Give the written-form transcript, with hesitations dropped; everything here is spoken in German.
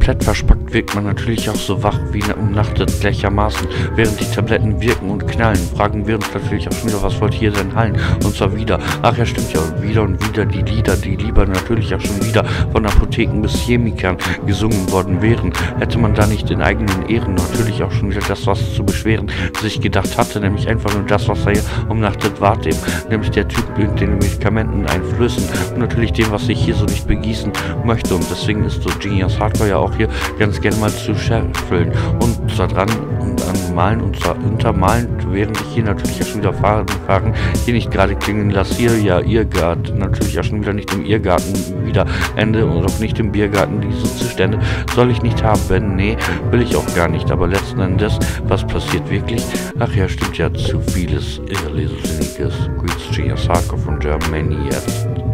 Komplett verspackt wirkt man natürlich auch so wach wie umnachtet gleichermaßen. Während die Tabletten wirken und knallen, fragen wir uns natürlich auch schon wieder, was wollt hier denn hallen? Und zwar wieder. Ach ja, stimmt ja, wieder und wieder die Lieder, die lieber natürlich auch schon wieder von Apotheken bis Chemikern gesungen worden wären. Hätte man da nicht in eigenen Ehren natürlich auch schon wieder das, was zu beschweren, sich gedacht hatte, nämlich einfach nur das, was er hier umnachtet war, dem, nämlich der Typ mit den Medikamenten einflößen und natürlich dem, was sich hier so nicht begießen möchte. Und deswegen ist so Genius Hardcore ja auch hier ganz gerne mal zu scheffeln und da dran und anmalen und untermalen, während ich hier natürlich auch schon wieder fahren, hier nicht gerade klingen lasse, hier ja Irrgarten, natürlich auch schon wieder nicht im Irrgarten wieder Ende und auch nicht im Biergarten. Diese Zustände soll ich nicht haben, nee, will ich auch gar nicht, aber letzten Endes, was passiert wirklich? Ach ja, stimmt ja, zu vieles Irrlesinniges. Genius Hardcore von Germany jetzt.